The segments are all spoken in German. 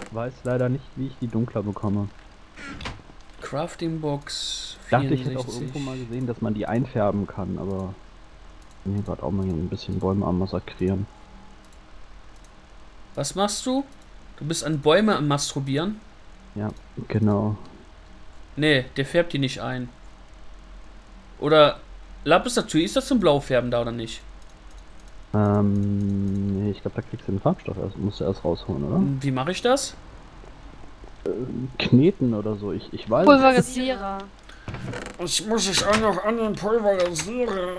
weiß leider nicht, wie ich die dunkler bekomme. Crafting Box Ich dachte, ich hätte auch 64. irgendwo mal gesehen, dass man die einfärben kann, aber ich bin hier gerade auch mal hier ein bisschen Bäume am Massakrieren. Was machst du? Du bist an Bäume am Masturbieren? Ja, genau. Nee, der färbt die nicht ein. Oder Lapis Lazuli, ist das zum Blaufärben da oder nicht? Nee, ich glaube, da kriegst du den Farbstoff erst, musst du erst rausholen, oder? Wie mache ich das? Kneten oder so, ich weiß. Pulverisierer. Ich muss es auch noch an den pulverisieren.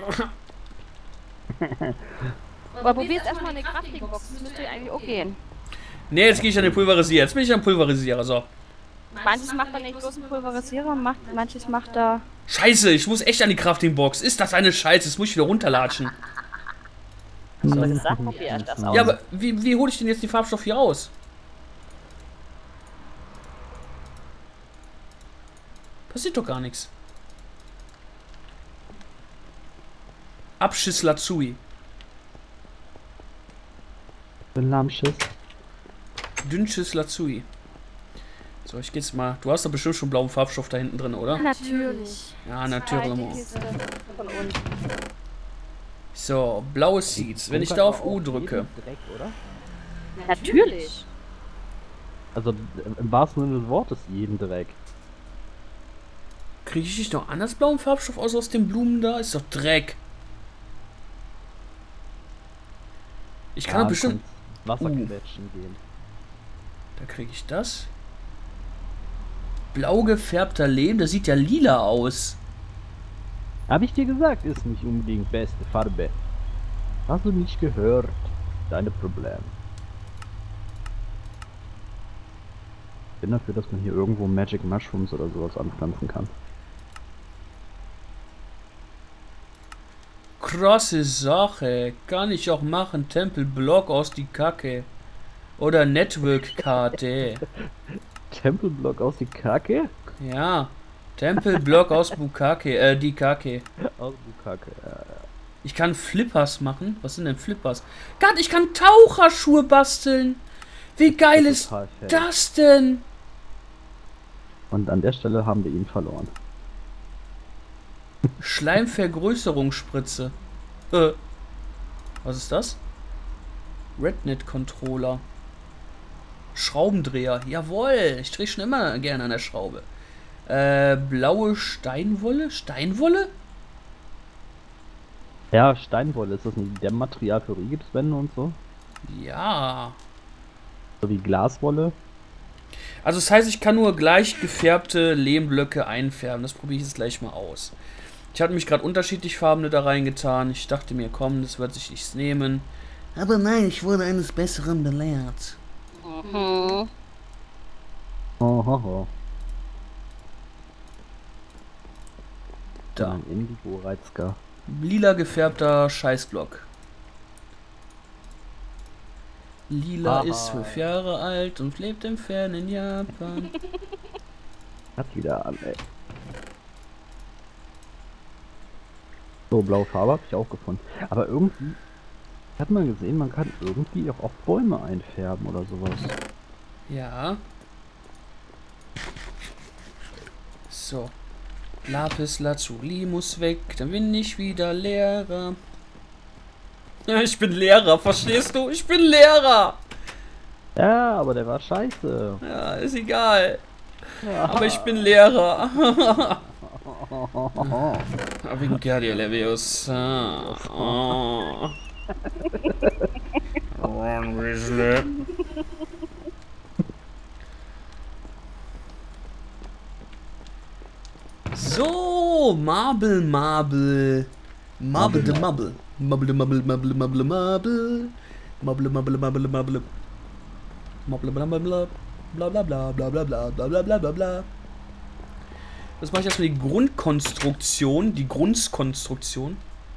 Aber probier's erstmal eine Crafting-Box, das müsste eigentlich auch gehen. Nee, jetzt gehe ich an den Pulverisierer. Jetzt bin ich am Pulverisierer, so. Manches macht da nicht bloß einen Pulverisierer, manches macht da... Scheiße, ich muss echt an die Crafting Box. Ist das eine Scheiße? Jetzt muss ich wieder runterlatschen. So gesagt, probier erst das aus. Ja, aber wie hole ich denn jetzt die Farbstoff hier raus? Passiert doch gar nichts. Abschiss Lazui. Lahmschiss. Dünnschiss Lazui. So, ich geh jetzt mal. Du hast doch bestimmt schon blauen Farbstoff da hinten drin, oder? Natürlich. Ja, natürlich. Von uns. So, blaue Seeds. Wenn ich da auf U drücke. Dreck, oder? Natürlich. Also im wahrsten Sinne des Wortes jeden Dreck. Kriege ich nicht noch anders blauen Farbstoff aus den Blumen da? Ist doch Dreck. Ich kann doch bestimmt. Wasserquetschen gehen. Da kriege ich das. Blau gefärbter Lehm, das sieht ja lila aus. Hab ich dir gesagt, ist nicht unbedingt beste Farbe. Hast du nicht gehört? Deine Probleme. Ich bin dafür, dass man hier irgendwo Magic Mushrooms oder sowas anpflanzen kann. Krasse Sache. Kann ich auch machen. Tempelblock aus die Kacke. Oder Network-Karte. Tempelblock aus die Kacke? Ja. Tempelblock aus Bukake. Die Kacke. Aus Bukake. Ich kann Flippers machen. Was sind denn Flippers? Gott, ich kann Taucherschuhe basteln. Wie geil ist das denn? Und an der Stelle haben wir ihn verloren. Schleimvergrößerungsspritze. Was ist das? Rednet-Controller. Schraubendreher. Jawohl, ich drehe schon immer gerne an der Schraube. Blaue Steinwolle? Steinwolle? Ja, Steinwolle, ist das nicht Dämmmaterial für Rigipswände und so? Ja. So wie Glaswolle? Also das heißt, ich kann nur gleich gefärbte Lehmblöcke einfärben. Das probiere ich jetzt gleich mal aus. Ich hatte mich gerade unterschiedlich farbene da reingetan. Ich dachte mir, komm, das wird sich nichts nehmen. Aber nein, ich wurde eines Besseren belehrt. Mhm. Ohoho. Da. Ein Indigo-Reizker. Lila gefärbter Scheißblock. Lila ist 12 Jahre alt und lebt im fernen Japan. Hat wieder an, ey. So, blaue Farbe habe ich auch gefunden. Aber irgendwie hat man gesehen, man kann irgendwie auch auf Bäume einfärben oder sowas. Ja. So. Lapis Lazuli muss weg, dann bin ich wieder Lehrer. Ja, ich bin Lehrer, verstehst du? Ich bin Lehrer! Ja, aber der war scheiße. Ja, ist egal. Ja. Aber ich bin Lehrer. Wingardium Leviosa. Ron Weasley. So, Marble. Marble the Marble. Marble. Marble. Bla bla bla bla bla bla bla bla. Das mache ich erstmal die Grundkonstruktion, die Grundkonstruktion.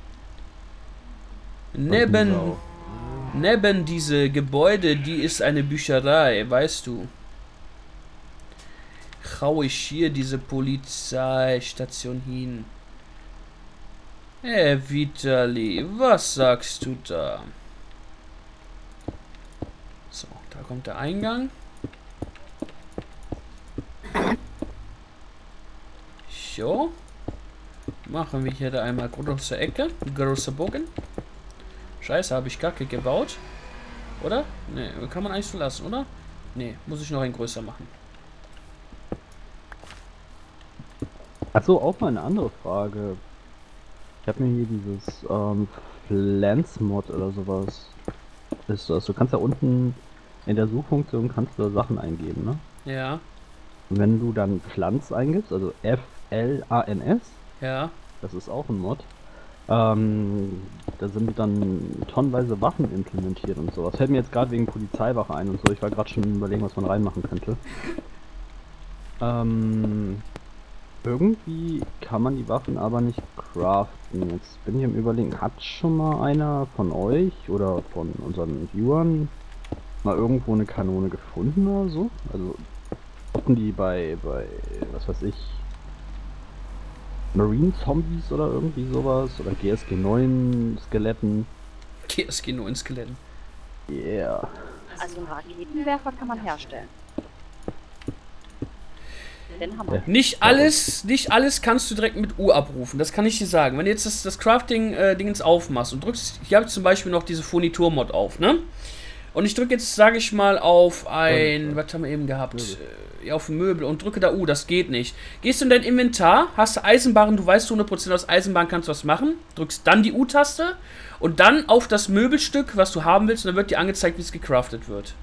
Neben diese Gebäude, die ist eine Bücherei, weißt du. Hau ich hier diese Polizeistation hin. Hey Vitali, was sagst du da? So, da kommt der Eingang. So. Machen wir hier da einmal große Ecke. Große Bogen. Scheiße, habe ich Kacke gebaut. Oder? Ne, kann man eigentlich so lassen, oder? Ne, muss ich noch ein größer machen. Achso, auch mal eine andere Frage. Ich habe mir hier dieses Pflanz-Mod oder sowas. Ist das? Du kannst ja unten in der Suchfunktion kannst du da Sachen eingeben, ne? Ja. Und wenn du dann Pflanz eingibst, also F-L-A-N-S, Ja. das ist auch ein Mod, da sind dann tonnenweise Waffen implementiert und sowas. Fällt mir jetzt gerade wegen Polizeiwache ein und so. Ich war gerade schon überlegen, was man reinmachen könnte. Irgendwie kann man die Waffen aber nicht craften. Jetzt bin ich am Überlegen, hat schon mal einer von euch oder von unseren Viewern mal irgendwo eine Kanone gefunden oder so? Also, hatten die bei, was weiß ich, Marine Zombies oder irgendwie sowas? Oder GSG 9 Skeletten? GSG 9 Skeletten. Yeah. Also einen Raketenwerfer kann man herstellen. Den haben wir. Nicht alles kannst du direkt mit U abrufen, das kann ich dir sagen. Wenn du jetzt das Crafting-Dingens aufmachst und drückst, hier habe ich zum Beispiel noch diese Furnitur-Mod auf, ne? Und ich drücke jetzt, sage ich mal, auf ein, was haben wir eben gehabt? Ja, auf ein Möbel und drücke da U, das geht nicht. Gehst du in dein Inventar, hast du Eisenbahn, du weißt 100% aus Eisenbahn kannst du was machen, drückst dann die U-Taste und dann auf das Möbelstück, was du haben willst, und dann wird dir angezeigt, wie es gecraftet wird.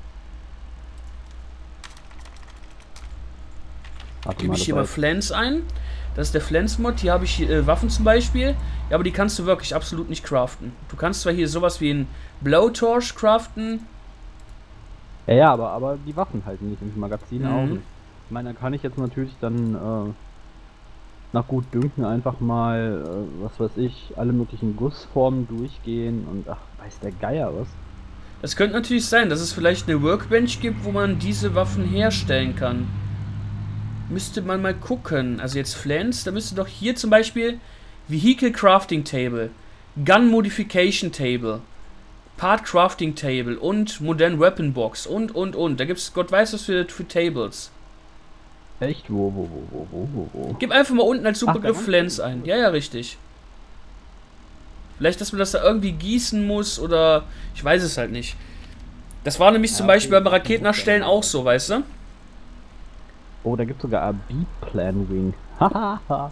Gebe ich hier mal Pflanz ein. Das ist der Pflanz-Mod. Hier habe ich Waffen zum Beispiel. Ja, aber die kannst du wirklich absolut nicht craften. Du kannst zwar hier sowas wie ein Blowtorch craften. Ja, aber die Waffen halten nicht im Magazin auch. Ich meine, da kann ich jetzt natürlich dann nach Gutdünken einfach mal, was weiß ich, alle möglichen Gussformen durchgehen und ach, weiß der Geier was. Es könnte natürlich sein, dass es vielleicht eine Workbench gibt, wo man diese Waffen herstellen kann. Müsste man mal gucken. Also jetzt Pflanz, da müsste doch hier zum Beispiel Vehicle Crafting Table, Gun Modification Table, Part Crafting Table und Modern Weapon Box und. Da gibt es Gott weiß was für Tables. Echt? Wo? Gib einfach mal unten als Suchbegriff Pflanz ein. Ja, richtig. Vielleicht, dass man das da irgendwie gießen muss oder ich weiß es halt nicht. Das war nämlich zum Beispiel beim Raketenerstellen auch so, weißt du? Oh, da gibt es sogar ein B-Plan Wing. Hahaha.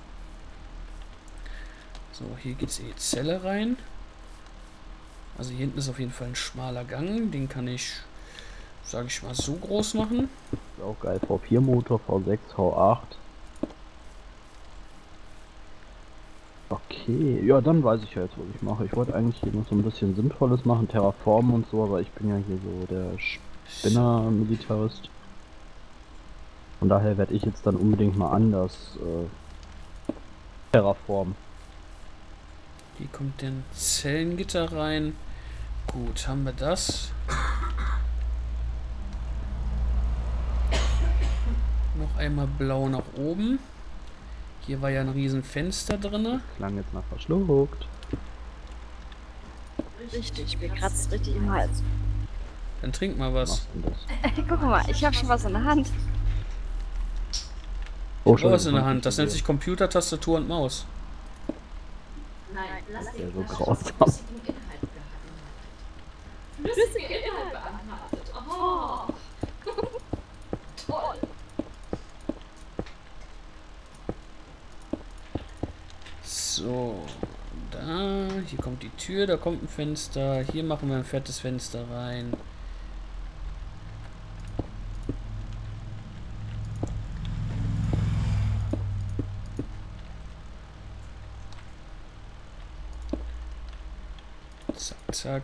So, hier geht es in die Zelle rein. Also hier hinten ist auf jeden Fall ein schmaler Gang. Den kann ich, sage ich mal, so groß machen. Ist auch geil. V4 Motor, V6, V8. Okay, ja, dann weiß ich ja jetzt, was ich mache. Ich wollte eigentlich hier noch so ein bisschen Sinnvolles machen, Terraformen und so, aber ich bin ja hier so der Spinner-Militarist. Von daher werde ich jetzt dann unbedingt mal anders terraformen. Hier kommt ein Zellengitter rein. Gut, haben wir das. Noch einmal blau nach oben. Hier war ja ein riesen Fenster drin. Klang jetzt mal verschluckt. Richtig, mir kratzt richtig im Hals. Dann trink mal was. Guck mal, ich habe schon was in der Hand. Oh, was in der Hand. Das nennt sich Computer, Tastatur und Maus. Nein, lass Ja, den so Flaschen grausam. flüssigen Inhalt behalten. Flüssige Inhalt beanhaltet. Oh. Toll. So, da, hier kommt die Tür, da kommt ein Fenster. Hier machen wir ein fettes Fenster rein. Zack, zack.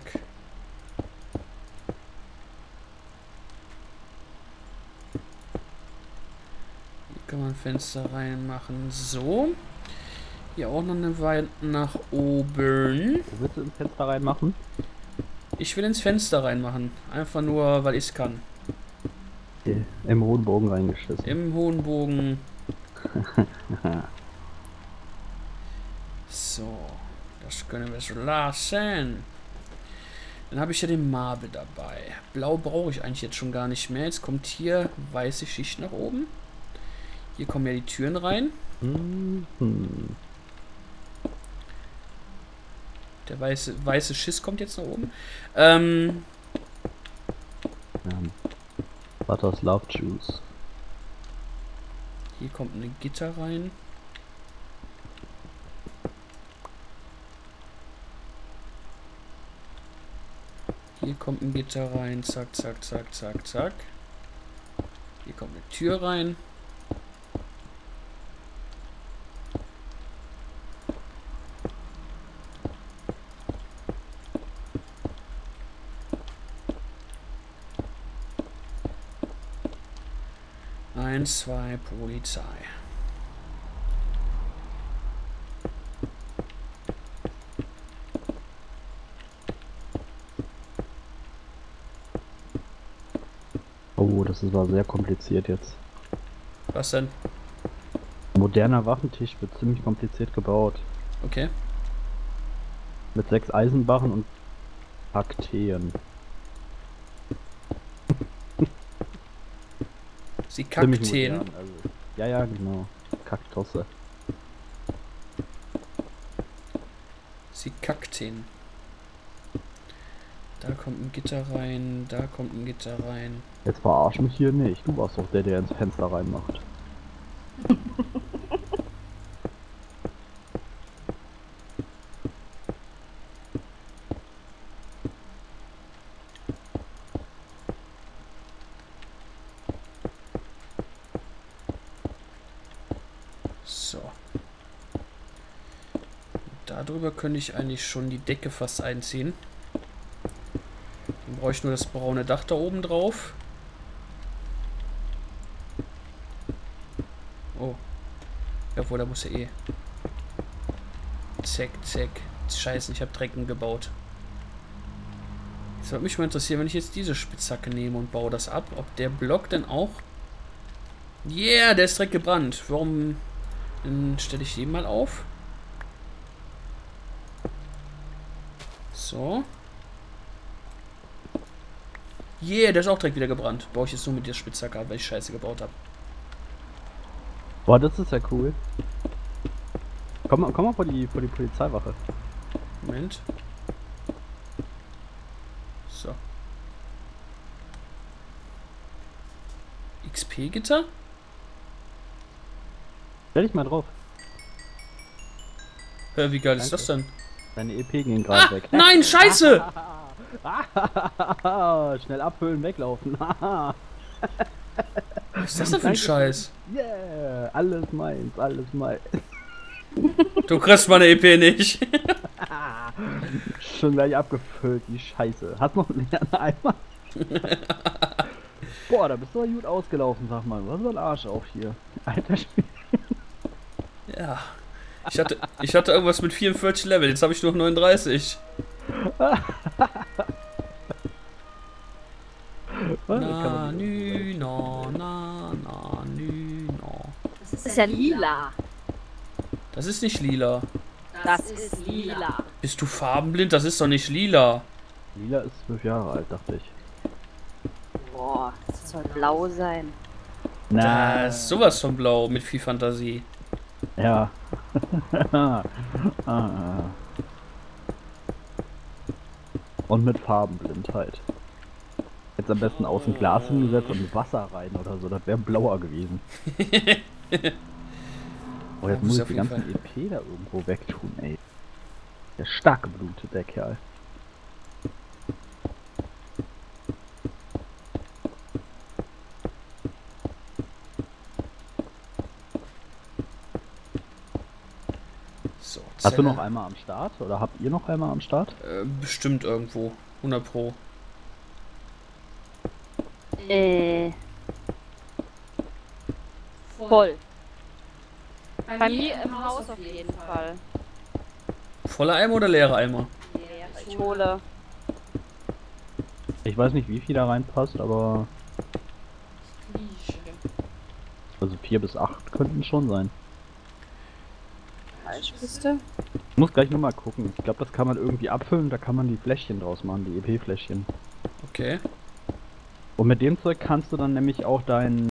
Hier kann man ein Fenster reinmachen. So. Hier auch noch eine Weile nach oben. Wo willst du ins Fenster reinmachen? Ich will ins Fenster reinmachen. Einfach nur, weil ich es kann. Okay. Im hohen Bogen reingeschissen. Im hohen Bogen. So. Das können wir so lassen. Dann habe ich ja den Marble dabei. Blau brauche ich eigentlich jetzt schon gar nicht mehr. Jetzt kommt hier weiße Schicht nach oben. Hier kommen ja die Türen rein. Der weiße Schiss kommt jetzt nach oben. Butters Love Juice. Hier kommt ein Gitter rein. Hier kommt ein Gitter rein. Zack, zack, zack, zack, zack. Hier kommt eine Tür rein. Eins, zwei, Polizei. Oh, das war sehr kompliziert jetzt. Was denn? Moderner Waffentisch wird ziemlich kompliziert gebaut. Okay. Mit 6 Eisenbarren und Kakteen. Sie Ziemlich Kakteen. modern, also. Ja, genau. Kaktusse. Sie Kakteen. Da kommt ein Gitter rein, da kommt ein Gitter rein. Jetzt verarsch mich hier nicht. Du warst doch der ins Fenster reinmacht. So. Darüber könnte ich eigentlich schon die Decke fast einziehen. Dann brauche ich nur das braune Dach da oben drauf. Oh. Jawohl, da muss er eh. Zack, zack. Scheiße, ich habe Drecken gebaut. Jetzt würde mich mal interessieren, wenn ich jetzt diese Spitzhacke nehme und baue das ab, ob der Block denn auch... Yeah, der ist direkt gebrannt. Warum... Dann stelle ich den mal auf. So. Yeah, der ist auch direkt wieder gebrannt. Baue ich jetzt nur mit der Spitzhacke ab, weil ich Scheiße gebaut habe. Boah, das ist ja cool. Komm mal vor die Polizeiwache. Moment. So. XP-Gitter? Stell dich mal drauf. Hä, wie geil ist Danke. das denn? Deine EP ging gerade weg. Nein, Scheiße! Schnell abfüllen, weglaufen. Was ist das denn für ein Scheiß? Yeah, alles meins, alles meins. Du kriegst meine EP nicht. Schon gleich abgefüllt, die Scheiße. Hast noch einen leeren Eimer? Boah, da bist du aber gut ausgelaufen, sag mal. Was ist ein Arsch auf hier? Alter Spiel. Ja. Ich hatte irgendwas mit 44 Level, jetzt habe ich nur noch 39. Na, nü, na, na, na, nü, na. Das ist ja lila. Das ist nicht lila. Das ist lila. Bist du farbenblind? Das ist doch nicht lila. Lila ist 12 Jahre alt, dachte ich. Boah, das soll blau sein. Das ist sowas von blau mit viel Fantasie. Ja. Und mit Farbenblindheit. Jetzt am besten außen Glas hingesetzt und Wasser rein oder so, das wäre blauer gewesen. Oh, jetzt muss ich die ganzen EP da irgendwo wegtun, ey. Der stark geblutet, der Kerl. So, Hast du noch einmal am Start? Oder habt ihr noch einmal am Start? Bestimmt irgendwo. 100 Pro. Voll. Bei mir im Haus auf jeden Fall. Voller Eimer oder leere Eimer? Ich hole. Ich weiß nicht, wie viel da reinpasst, aber... Also 4 bis 8 könnten schon sein. Falschkiste. Ich muss gleich nochmal gucken. Ich glaube, das kann man irgendwie abfüllen, da kann man die Fläschchen draus machen, die EP-Fläschchen. Okay. Und mit dem Zeug kannst du dann nämlich auch deinen